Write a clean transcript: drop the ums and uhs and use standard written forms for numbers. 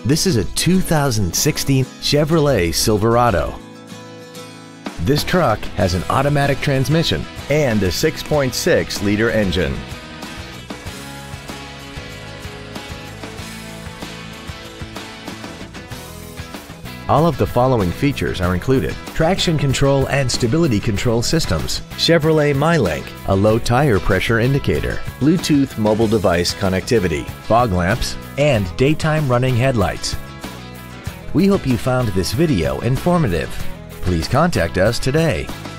This is a 2016 Chevrolet Silverado. This truck has an automatic transmission and a 6.6-liter engine. All of the following features are included: traction control and stability control systems, Chevrolet MyLink, a low tire pressure indicator, Bluetooth mobile device connectivity, fog lamps, and daytime running headlights. We hope you found this video informative. Please contact us today.